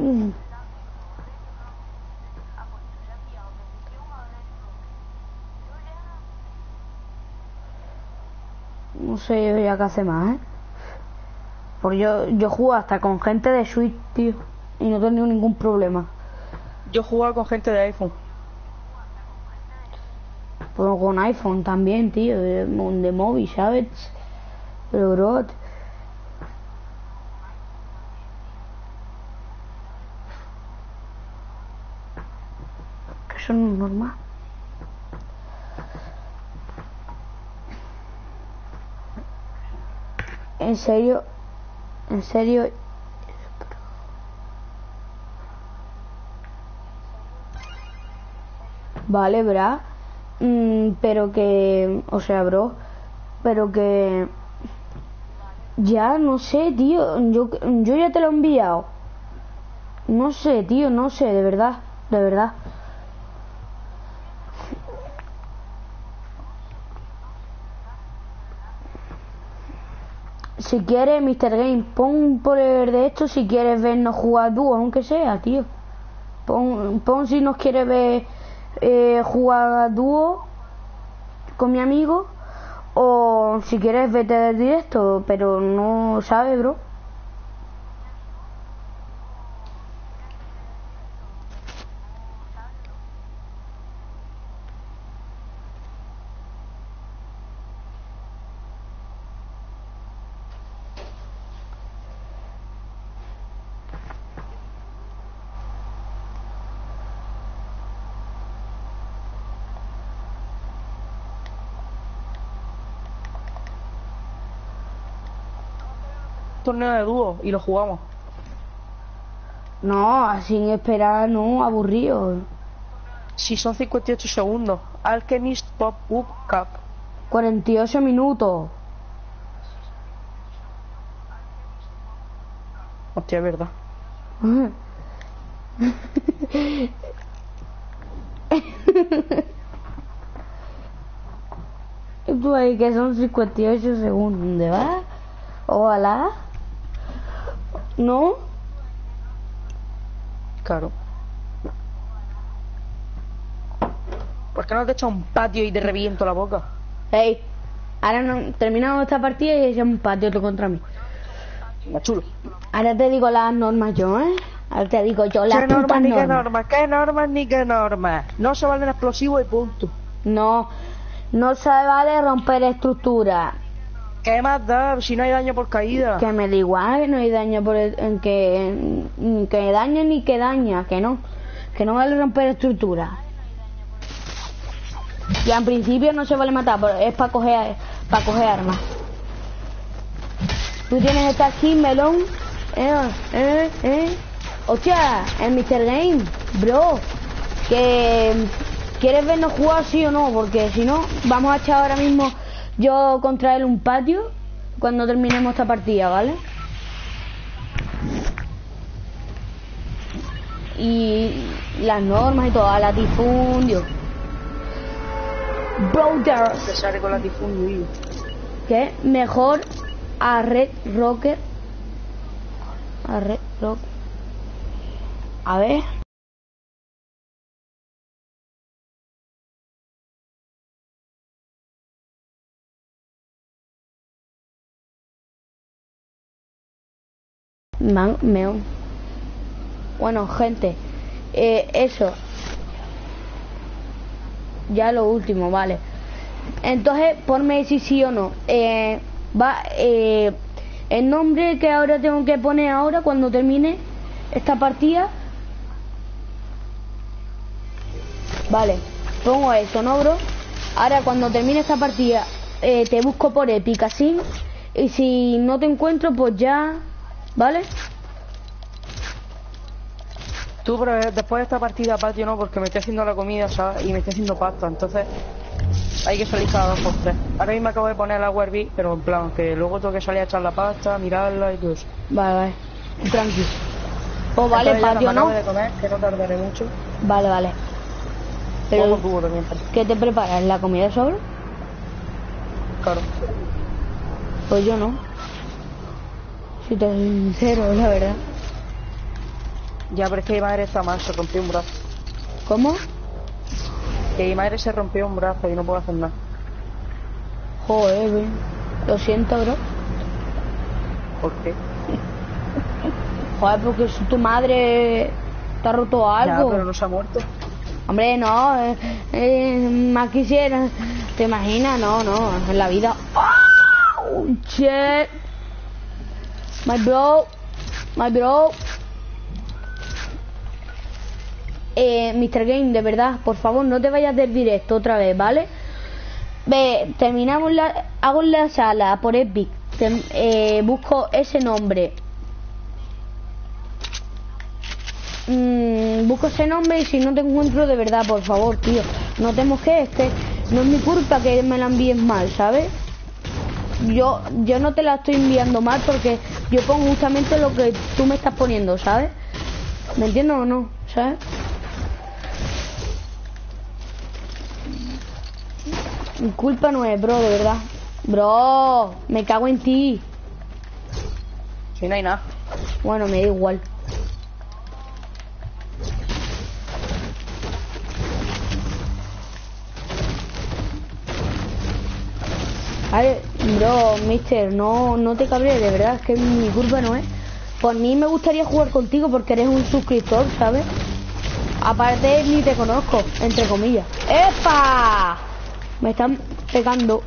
No sé yo ya qué hace más, ¿eh? Porque yo, yo juego hasta con gente de Switch, tío. Y no he tenido ningún problema. Yo jugaba con gente de iPhone. Pues con iPhone también, tío. De, de móvil, ¿sabes? Pero, bro... Que eso no es normal. En serio... En serio... Vale, bra. Mm, pero que... O sea, bro. Pero que... Ya, no sé, tío. Yo, yo ya te lo he enviado. No sé, tío, no sé, de verdad. De verdad. Si quieres, mister Game, pon por el de esto si quieres vernos jugar dúo, aunque sea, tío. Pon, pon si nos quieres ver eh, jugar dúo con mi amigo, o si quieres vete del directo, pero no sabes, bro. Torneo de dúo y lo jugamos. No, sin esperar, no, aburrido. Si son cincuenta y ocho segundos. Alchemist Pop Up Cup. cuarenta y ocho minutos. Hostia, es verdad. Tú ahí que son cincuenta y ocho segundos. ¿Dónde vas? Ojalá. ¿No? Claro. ¿Por qué no te echas un patio y te reviento la boca? Ey, ahora no, terminamos esta partida y echamos un patio tú contra mí. La chulo. Ahora te digo las normas yo, ¿eh? Ahora te digo yo las ¿Qué putas normas ni qué normas. normas? ¿Qué normas ni qué normas? No se valen explosivos y punto. No, no se vale romper estructura. ¿Qué más da si no hay daño por caída? Que me da igual, que no hay daño por el, en que, en que daña ni que daña, que no. Que no vale romper estructura. Y en principio no se vale matar, pero es para coger, para coger armas. Tú tienes esta skin, melón. Eh, eh, eh. Hostia, el mister Game, bro. Que quieres vernos jugar sí o no, porque si no, vamos a echar ahora mismo yo contra él un patio cuando terminemos esta partida, ¿vale? Y las normas y todo, a latifundio. Brother. Se sale con latifundio. ¿Qué? Mejor a Red Rocker. A Red Rocker. A ver. Man, meo. Bueno, gente, eh, eso. Ya lo último, vale. Entonces, ponme si sí o no. Eh, va, eh, el nombre que ahora tengo que poner ahora cuando termine esta partida. Vale, pongo eso, ¿no, bro? Ahora cuando termine esta partida eh, te busco por Epic así. Y si no te encuentro, pues ya. ¿Vale? Tú, pero después de esta partida patio no, porque me estoy haciendo la comida, ¿sabes? Y me estoy haciendo pasta, entonces hay que salir cada dos por tres. Ahora mismo acabo de poner la Werby, pero en plan, que luego tengo que salir a echar la pasta, mirarla y todo eso. Vale, vale. Tranquilo. Pues vale, Entonces ya patio, me ¿no? acabo de comer, que no tardaré mucho. Vale, vale. Pero, Como tubo también. ¿qué te preparas? ¿La comida sobre? Claro. Pues yo no. Si te soy sincero, la verdad. Ya, pero es que mi madre está mal, se rompió un brazo. ¿Cómo? Que mi madre se rompió un brazo y no puedo hacer nada. Joder, güey. Lo siento, bro. ¿Por qué? Joder, porque si tu madre te ha roto algo. Ya, pero no se ha muerto. Hombre, no. Eh, eh, más quisiera. ¿Te imaginas? No, no. En la vida. Oh, shit. My bro. My bro. Eh, mister Game, de verdad, por favor, no te vayas del directo otra vez, ¿vale? Ve, terminamos la... Hago la sala por Epic. Tem, eh, busco ese nombre. Mm, busco ese nombre y si no te encuentro, de verdad, por favor, tío. No te mojes, que no es mi culpa que me la envíes mal, ¿sabes? Yo, yo no te la estoy enviando mal porque yo pongo justamente lo que tú me estás poniendo, ¿sabes? ¿Me entiendes o no? ¿Sabes? Mi culpa no es, bro, de verdad. Bro, me cago en ti. Si no hay nada. Bueno, me da igual. Vale, bro, mister, no, no te cabrees, de verdad, es que mi culpa no es. Por mí me gustaría jugar contigo porque eres un suscriptor, ¿sabes? Aparte ni te conozco, entre comillas. ¡Epa! Me están pegando.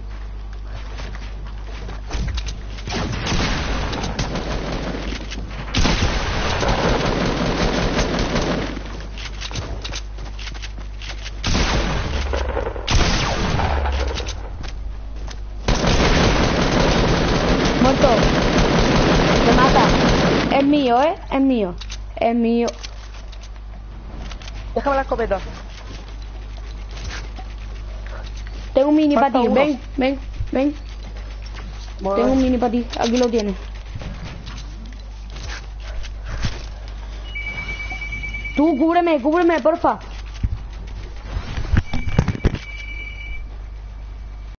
Muerto. Me mata. Es mío, ¿eh? Es mío. Es mío. Déjame la escopeta. Tengo un mini Falta para ti. uno. Ven, ven, ven. Bueno, Tengo un mini para ti. Aquí lo tienes. Tú, cúbreme, cúbreme, porfa.